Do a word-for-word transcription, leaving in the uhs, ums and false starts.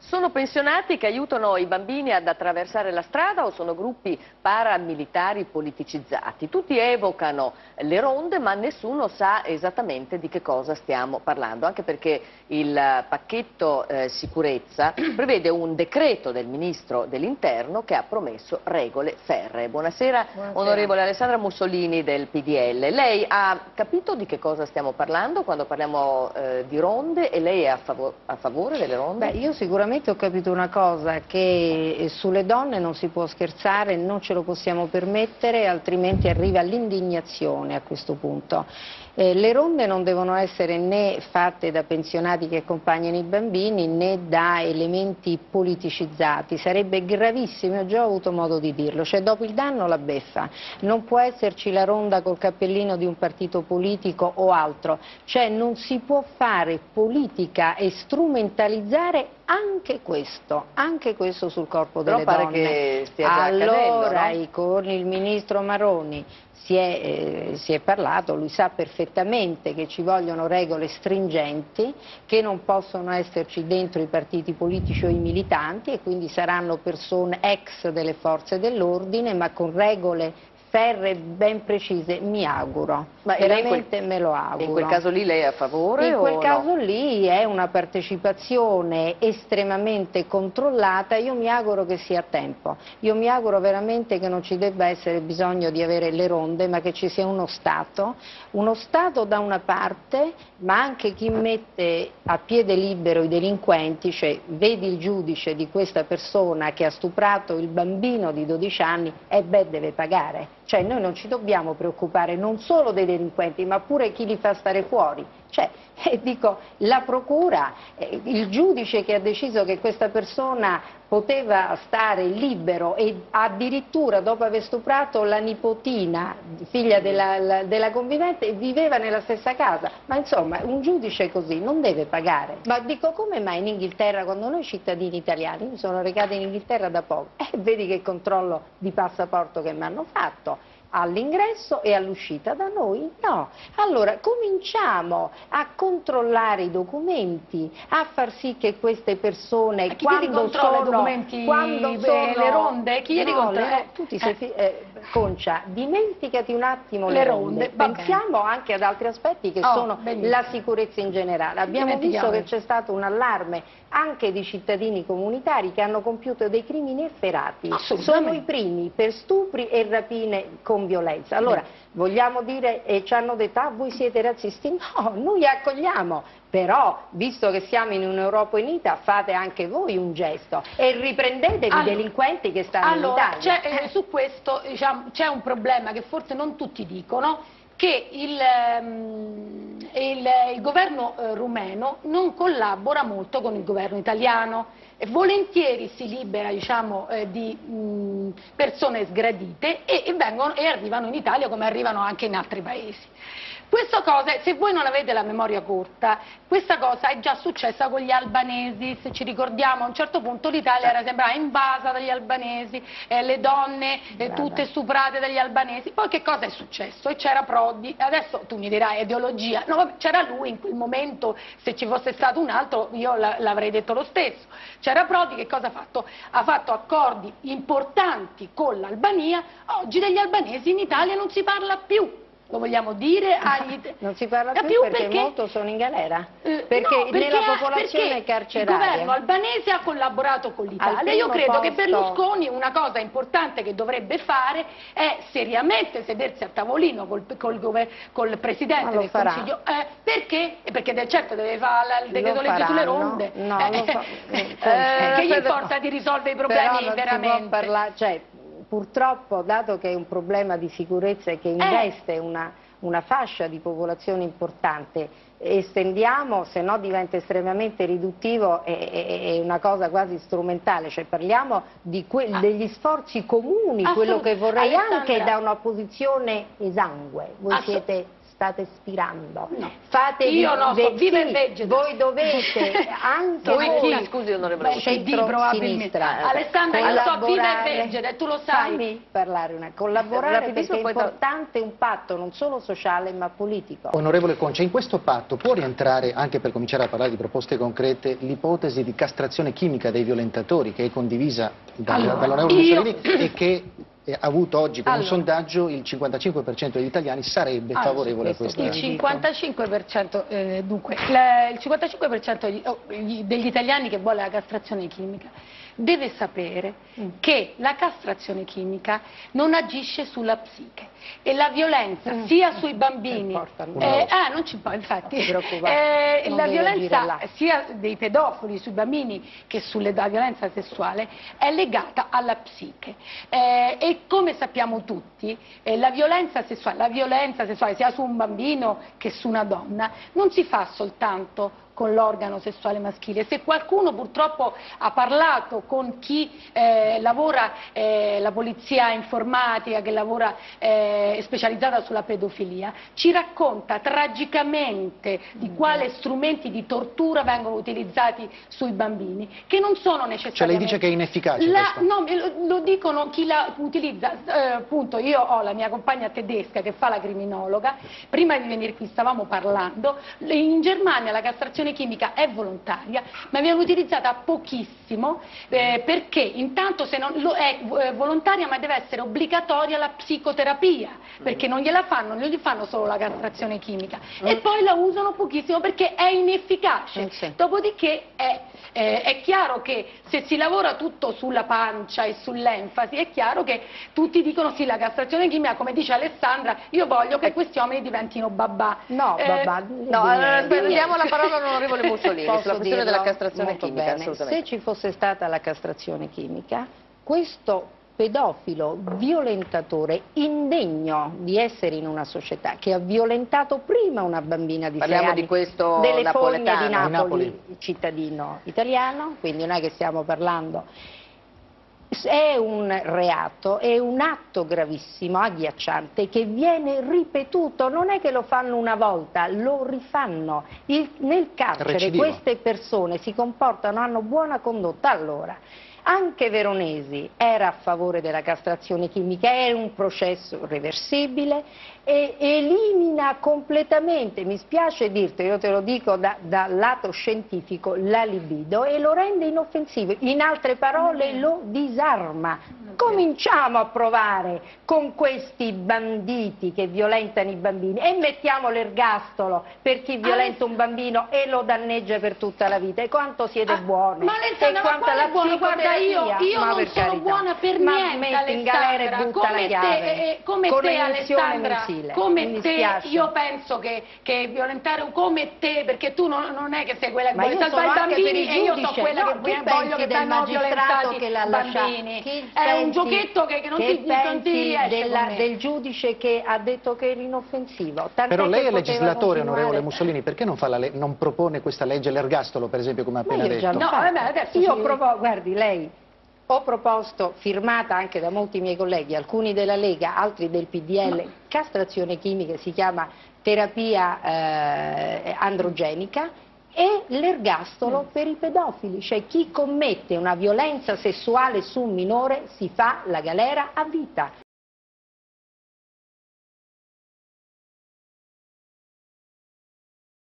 Sono pensionati che aiutano i bambini ad attraversare la strada o sono gruppi paramilitari politicizzati? Tutti evocano le ronde, ma nessuno sa esattamente di che cosa stiamo parlando, anche perché il pacchetto eh, sicurezza prevede un decreto del Ministro dell'Interno che ha promesso regole ferree. Buonasera, Buonasera. Onorevole Alessandra Mussolini del P D L. Lei ha capito di che cosa stiamo parlando quando parliamo eh, di ronde e lei è a, fav a favore delle ronde? Beh, io sicuramente ho capito una cosa, che sulle donne non si può scherzare, non ce lo possiamo permettere, altrimenti arriva l'indignazione a questo punto. Eh, le ronde non devono essere né fatte da pensionati che accompagnano i bambini né da elementi politicizzati, sarebbe gravissimo, ho già avuto modo di dirlo, cioè dopo il danno la beffa, non può esserci la ronda col cappellino di un partito politico o altro, cioè non si può fare politica e strumentalizzare anche questo, anche questo sul corpo Però delle pare donne. Che stia già allora, accadendo, no? con il ministro Maroni si è, eh, si è parlato, lui sa perfettamente che ci vogliono regole stringenti, che non possono esserci dentro i partiti politici o i militanti e quindi saranno persone ex delle forze dell'ordine, ma con regole ferree ben precise, mi auguro, ma veramente quel, me lo auguro. In quel caso lì lei è a favore? In quel o caso no? lì è una partecipazione estremamente controllata, io mi auguro che sia a tempo, io mi auguro veramente che non ci debba essere bisogno di avere le ronde, ma che ci sia uno Stato, uno Stato da una parte, ma anche chi mette a piede libero i delinquenti, cioè vedi il giudice di questa persona che ha stuprato il bambino di dodici anni e beh deve pagare. Cioè noi non ci dobbiamo preoccupare non solo dei delinquenti, ma pure chi li fa stare fuori. Cioè, eh, dico, la procura, eh, il giudice che ha deciso che questa persona poteva stare libero e addirittura dopo aver stuprato la nipotina, figlia della, la, della convivente, viveva nella stessa casa. Ma insomma, un giudice così non deve pagare. Ma dico, come mai in Inghilterra, quando noi cittadini italiani, mi sono recata in Inghilterra da poco, eh, vedi che controllo di passaporto che mi hanno fatto, all'ingresso e all'uscita, da noi no. Allora cominciamo a controllare i documenti, a far sì che queste persone, chi quando sono, i documenti, quando eh, sono le ronde, chi no, li controlla? Le, tu ti sei, eh, Concia, dimenticati un attimo le, le ronde, ronde. pensiamo anche ad altri aspetti che oh, sono benissimo. La sicurezza in generale. Abbiamo visto che c'è stato un allarme anche di cittadini comunitari che hanno compiuto dei crimini efferati, sono i primi per stupri e rapine con violenza. Allora, vogliamo dire, e ci hanno detto, ah, voi siete razzisti? No, noi accogliamo, però, visto che siamo in un'Europa unita, fate anche voi un gesto e riprendetevi allora, i delinquenti che stanno allora, in Italia. Allora, eh, su questo diciamo, c'è un problema che forse non tutti dicono, che il, um, il, il governo uh, rumeno non collabora molto con il governo italiano e volentieri si libera diciamo, eh, di mh, persone sgradite e, e, vengono, e arrivano in Italia come arrivano anche in altri paesi. Questa cosa, se voi non avete la memoria corta, questa cosa è già successa con gli albanesi, se ci ricordiamo a un certo punto l'Italia era sembrata invasa dagli albanesi, eh, le donne eh, tutte stuprate dagli albanesi, poi che cosa è successo? E c'era Prodi, adesso tu mi dirai ideologia, no, c'era lui in quel momento, se ci fosse stato un altro io l'avrei detto lo stesso, c'era Prodi, che cosa ha fatto? Ha fatto accordi importanti con l'Albania, oggi degli albanesi in Italia non si parla più. Lo vogliamo dire? Agli... Non si parla più, più perché, perché molto sono in galera, eh, perché, no, perché nella popolazione perché carceraria il governo albanese ha collaborato con l'Italia. Io credo posto... che Berlusconi una cosa importante che dovrebbe fare è seriamente sedersi a tavolino col, col, col Presidente del farà. Consiglio, eh, perché? Perché certo deve fare il decreto legge sulle ronde, no, eh, lo fa... eh, che gli importa di risolvere i problemi però non veramente? Si può parlare, cioè, purtroppo, dato che è un problema di sicurezza e che investe eh. una, una fascia di popolazione importante, estendiamo, se no diventa estremamente riduttivo e, e una cosa quasi strumentale, cioè parliamo di ah. degli sforzi comuni, quello che vorrei anche da una posizione esangue, voi siete state spirando. No. Fatevi Io no, so viva e sì, vegeta. voi dovete anche Voi voi, chi, scusi onorevole? Beh, C D probabilmente. centro-sinistra, Alessandra, io so viva e vegeta e tu lo sai. Fammi parlare una collaborare Rapidissimo, perché è poi da- importante un patto non solo sociale ma politico. Onorevole Concia, in questo patto può rientrare, anche per cominciare a parlare di proposte concrete, l'ipotesi di castrazione chimica dei violentatori che è condivisa da, Allora, dall'onorevole io- Mussolini e che eh, ha avuto oggi con Allora. un sondaggio il cinquantacinque per cento degli italiani sarebbe Ah, favorevole sì, a questo questa. Il cinquantacinque per cento, eh, dunque, la- il cinquantacinque per cento degli, oh, gli- degli italiani che vuole la castrazione chimica deve sapere Mm. che la castrazione chimica non agisce sulla psiche e la violenza Mm. sia sui bambini, importa, non eh, importa. ah, non ci importa, infatti, Non ti preoccupare, eh, non la deve agire violenza là. sia dei pedofili sui bambini che sulla violenza sessuale è legata alla psiche eh, e come sappiamo tutti eh, la violenza sessuale, la violenza sessuale sia su un bambino che su una donna non si fa soltanto con l'organo sessuale maschile. Se qualcuno purtroppo ha parlato con chi eh, lavora, eh, la polizia informatica, che lavora eh, specializzata sulla pedofilia, ci racconta tragicamente di quali strumenti di tortura vengono utilizzati sui bambini, che non sono necessariamente... Cioè lei dice che è inefficace La- questo? no, me lo, lo dicono chi la utilizza, eh, appunto io ho la mia compagna tedesca che fa la criminologa, prima di venire qui stavamo parlando, in Germania la castrazione chimica è volontaria ma viene utilizzata pochissimo eh, perché intanto se non, lo, è eh, volontaria ma deve essere obbligatoria la psicoterapia perché non gliela fanno, non gli fanno solo la castrazione chimica e poi la usano pochissimo perché è inefficace, Mm, sì. dopodiché è, eh, è chiaro che se si lavora tutto sulla pancia e sull'enfasi è chiaro che tutti dicono sì la castrazione chimica, come dice Alessandra, io voglio che questi uomini diventino babà. No, Eh, babà, No, allora, niente. diamo la parola all'onorevole Mussolini Posso sulla questione dirlo della castrazione molto chimica, bene. assolutamente. Se ci fosse stata la castrazione chimica, questo pedofilo violentatore indegno di essere in una società che ha violentato prima una bambina di sei Parliamo anni di questo delle napoletano. fogne di Napoli, Napoli. cittadino italiano, quindi non è che stiamo parlando. È un reato, è un atto gravissimo, agghiacciante, che viene ripetuto, non è che lo fanno una volta, lo rifanno. Il- nel carcere Recidivo. queste persone si comportano, hanno buona condotta. Allora, anche Veronesi era a favore della castrazione chimica, è un processo reversibile e elimina completamente, mi spiace dirti, io te lo dico da, dal lato scientifico, la libido e lo rende inoffensivo, in altre parole lo disarma. Cominciamo a provare con questi banditi che violentano i bambini e mettiamo l'ergastolo per chi violenta un bambino e lo danneggia per tutta la vita. E quanto siete Ah, buoni! ma Alessandra, e ma quanto quale la buono? Guarda, io, psicoterapia, io ma non per sono carità. buona per ma niente, metti in galera e Alessandra, butta la come chiave te, eh, come con te l'iniezione Alessandra, mensile. come Mi te, dispiace. io penso che, che violentare un come te, perché tu non, non è che sei quella che Ma vuole io salvare i sono anche per bambini il e io sono giudice. quella No, che chi voglio pensi che del vengano magistrato violentati che l'ha i lasciato? bambini. Chi È un pensi- giochetto che, che non che ti, non ti pensi riesce della- con me. del giudice che ha detto che era inoffensivo? Tant'è Però lei che è poteva legislatore, continuare- onorevole Mussolini, perché non, fa la le- non propone questa legge, l'ergastolo per esempio, come ha Ma appena io già detto? l'ho No, fatto. vabbè, adesso io ci- provo- guardi lei, ho proposto, firmata anche da molti miei colleghi, alcuni della Lega, altri del P D L, castrazione chimica, si chiama terapia eh, androgenica, e l'ergastolo per i pedofili, cioè chi commette una violenza sessuale su un minore si fa la galera a vita.